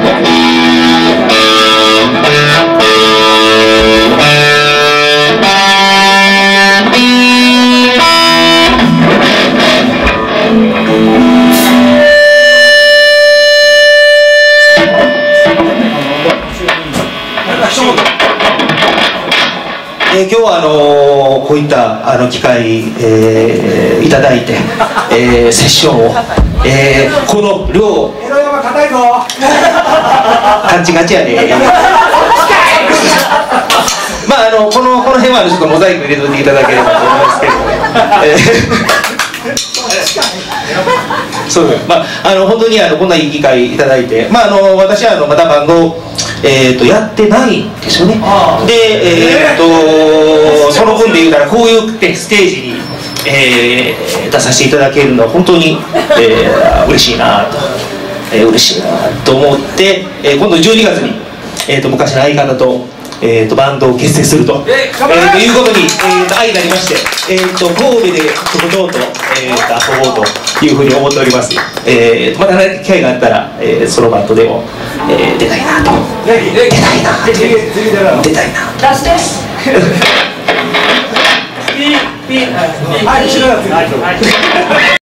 今日はこういった機会、いただいて、セッションを、この量ガチガチやで、まあこの辺はちょっとモザイク入れといていただければと思いますけど、そうです。まあ本当にこんないい機会いただいて、まあ私はまたバンドやってないんですよね。でその分で言うたらこういうステージに、出させていただけるのは本当に、嬉しいなと、思って、今度12月に、昔の相方と、バンドを結成すると、いうことに、相なりまして、神戸でちょこちょこっと、遊ぼうというふうに思っております。また機会があったら、ソロバンドでも、出たいなと。出たいな。出して。ピー。